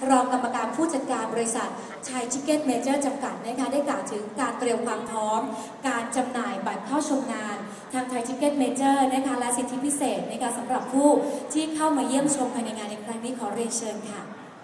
รองกรรมการผู้จัดการบริษัทชัยชิคเก้นเมเจอร์จำกัดนะคะได้กล่าวถึงการเตรียมความพร้อมการจำหน่ายบัตรเข้าชมงานทางไทยชิคเก้นเมเจอร์นะคะและสิทธิพิเศษนะคะสำหรับผู้ที่เข้ามาเยี่ยมชมภายในงานในครั้งนี้ขอเรียนเชิญค่ะ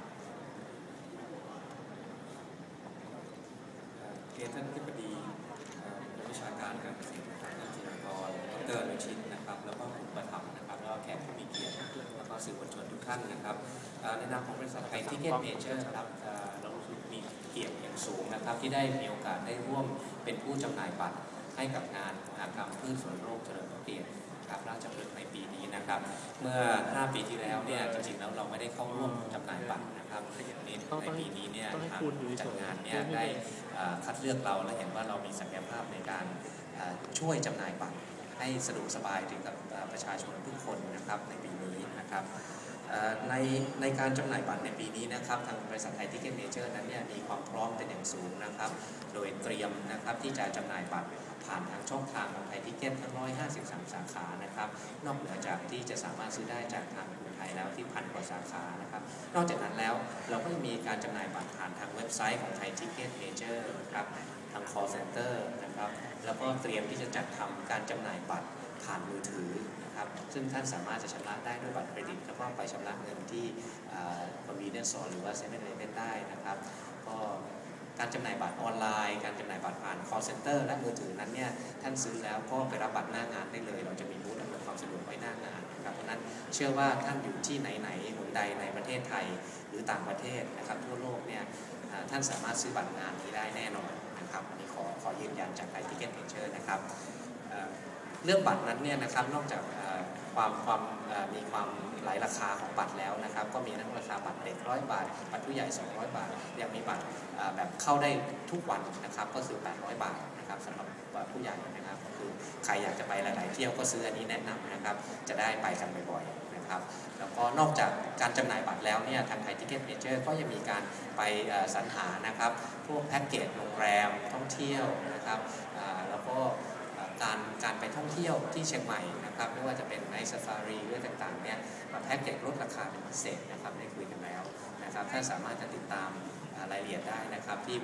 ท่านอธิบดีวิชาการการเกษตรท่านจิรกรดร.วิชิตนะครับแล้วก็ผู้ประถมนะครับแล้วก็แขกผู้มีเกียรติแล้วก็สื่อมวลชนทุกท่านนะครับในนามของบริษัทไทยทิเก็ตเมเจอร์ครับเรามีเกียรติอย่างสูงนะครับที่ได้มีโอกาสได้ร่วมเป็นผู้จำหน่ายบัตรให้กับงานมหกรรมพืชสวนโลกเฉลิมพระเกียรติครับราชพฤกษ์ในปีนี้นะครับเมื่อ5 ปีที่แล้วเนี่ยจริงๆแล้วเราไม่ได้เข้าร่วมจำหน่ายบัตรนะครับในปีนี้เนี่ยทางผู้จัดงานเนี่ยได้คัดเลือกเราและเห็นว่าเรามีศักยภาพในการช่วยจำหน่ายบัตรให้สะดวกสบายถึงกับประชาชนทุกคนนะครับในปีนี้นะครับในการจำหน่ายบัตรในปีนี้นะครับทางบริษัทไทยทิเก็ตเมเจอร์นั้นเนี่ยมีความพร้อมเป็นอย่างสูงนะครับโดยเตรียมนะครับที่จะจำหน่ายบัตรผ่านทางช่องทางของไทยทิเก็ตทั้ง153 สาขานะครับนอกเหนือจากที่จะสามารถซื้อได้จากทางกรุงไทยแล้วที่1,000 กว่าสาขานะครับนอกจากนั้นแล้วเราก็มีการจำหน่ายบัตรผ่านทางเว็บไซต์ของไทยทิเก็ตเมเจอร์นะครับทาง call center นะครับแล้วก็เตรียมที่จะจัดทำการจำหน่ายบัตรผ่านมือถือนะครับซึ่งท่านสามารถจะชำระได้ด้วยบัตรเครดิตแล้วก็ไปชำระเงินที่convenience store หรือว่า 7-Eleven ได้นะครับก็การจำหน่ายบัตรออนไลน์การจำหน่ายบัตรผ่าน call center และมือถือนั้นเนี่ยท่านซื้อแล้วก็ไปรับบัตรหน้างานได้เลยเราจะมีบูธอำนวยความสะดวกไว้หน้างานนะครับเพราะนั้นเชื่อว่าท่านอยู่ที่ไหนหนใดในประเทศไทยหรือต่างประเทศนะครับทั่วโลกเนี่ยท่านสามารถซื้อบัตรงานนี้ได้แน่นอนนะครับอันนี้ขอยืนยันจากไทยทิเก็ตเมเจอร์นะครับเรื่องบัตรนั้นเนี่ยนะครับนอกจากมีความหลายราคาของบัตรแล้วนะครับก็มีทั้งราคาบัตรเด็ก100 บาทบัตรผู้ใหญ่200 บาทยังมีบัตรแบบเข้าได้ทุกวันนะครับก็คือ800 บาทนะครับสำหรับผู้ใหญ่นะครับก็คือใครอยากจะไปหลายๆเที่ยวก็ซื้ออันนี้แนะนำนะครับจะได้ไปกันบ่อยๆนะครับแล้วก็นอกจากการจำหน่ายบัตรแล้วเนี่ยทางไทยทิเก็ตเมเจอร์ก็ยังมีการไปสรรหานะครับพวกแพ็กเกจโรงแรมท่องเที่ยวนะครับแล้วก็การไปท่องเที่ยวที่เชียงใหม่นะครับไม่ว่าจะเป็นในซาฟารีหรือต่างๆเนี่ยแพ็กเกจลดราคาเป็นพิเศษนะครับได้คุยกันแล้วนะครับท่านสามารถจะติดตามรายละเอียดได้นะครับที่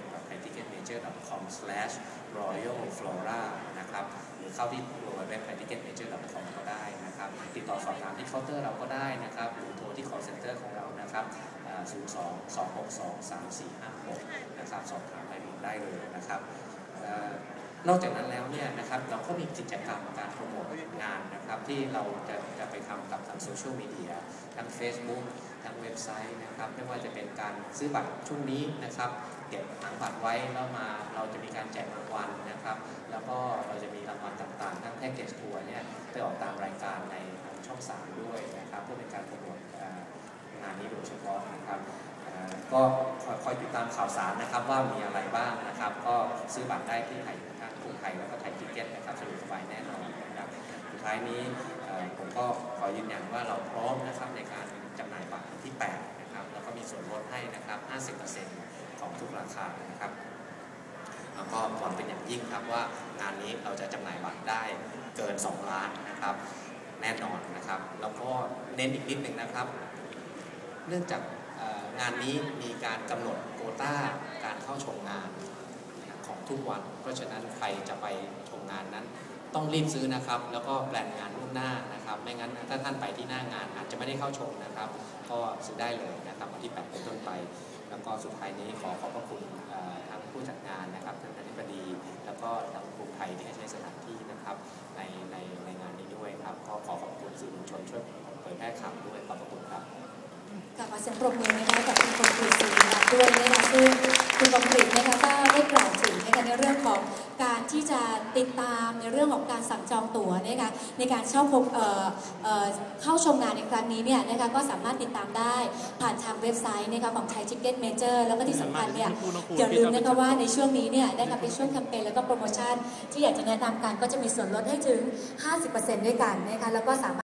www.thaiticketmajor.royalflora นะครับหรือเข้าที่ www.thaiticketmajor.com ก็ได้นะครับติดต่อสอบถามที่เคาน์เตอร์เราก็ได้นะครับหรือโทรที่ call center ของเรานะครับ02-262-3456นะครับสอบถามรายละเอียดได้เลยนะครับนอกจากนั้นแล้วเนี่ยนะครับเราก็มีกิจกรรมการโปรโมทงานนะครับที่เราจะไปทำกับทางโซเชียลมีเดียทั้ง Facebook ทั้งเว็บไซต์นะครับไม่ว่าจะเป็นการซื้อบัตรช่วงนี้นะครับเก็บหางบัตรไว้แล้วมาเราจะมีการแจกรางวัลนะครับแล้วก็เราจะมีรางวัลต่างๆทั้งแพ็กเกจทัวร์เนี่ยไปออกตามรายการในช่อง 3ด้วยนะครับเพื่อเป็นการโปรโมทงานนี้โดยเฉพาะนะครับก็คอยติดตามข่าวสารนะครับว่ามีอะไรบ้างนะครับก็ซื้อบัตรได้ที่ไทยกรุงไทยแล้วก็ไทยทิเก็ตนะครับสะดวกสบายแน่นอนนะครับสุดท้ายนี้ผมก็ขอยืนยันว่าเราพร้อมนะครับในการจำหน่ายบัตรที่8นะครับแล้วก็มีส่วนลดให้นะครับ 50% ของทุกราคานะครับแล้วก็หวังเป็นอย่างยิ่งครับว่างานนี้เราจะจำหน่ายบัตรได้เกิน2 ล้านนะครับแน่นอนนะครับแล้วก็เน้นอีกนิดหนึ่งนะครับเนื่องจากงานนี้มีการกำหนดโควต้าการเข้าชมงานของทุกวันเพราะฉะนั้นใครจะไปชมงานนั้นต้องรีบซื้อนะครับแล้วก็แปลนงานล่วงหน้านะครับไม่งั้นถ้าท่านไปที่หน้างานอาจจะไม่ได้เข้าชมนะครับก็ซื้อได้เลยนะครับวันที่8เป็นต้นไปแล้วก็สุดท้ายนี้ขอบพระคุณทางผู้จัดงานนะครับท่านอธิบดีแล้วก็ทางกรุงไทยที่ให้ใช้สถานที่นะครับในงานนี้ด้วยครับก็ขอบคุณสื่อมวลชนช่วยเผยแพร่ข่าวด้วยขอบคุณครับขอเสียงปรบมือนะคะกับคุณคมกฤษศรีรัตน์ด้วยนะคะซึ่งคุณคมกฤษนะคะก็ได้กล่าวถึงนะคะในเรื่องของการที่จะติดตามในเรื่องของการสั่งจองตั๋วนะคะในการเข้าชมงานในครั้งนี้เนี่ยนะคะก็สามารถติดตามได้ผ่านทางเว็บไซต์นะคะของไทยทิเก็ตเมเจอร์แล้วก็ที่สำคัญเนี่ยอย่าลืมนะคะว่าในช่วงนี้เนี่ยนะคะเป็นช่วงแคมเปญแล้วก็โปรโมชั่นที่อยากจะแนะนำกันก็จะมีส่วนลดให้ถึง 50% ด้วยกันนะคะแล้วก็สามารถ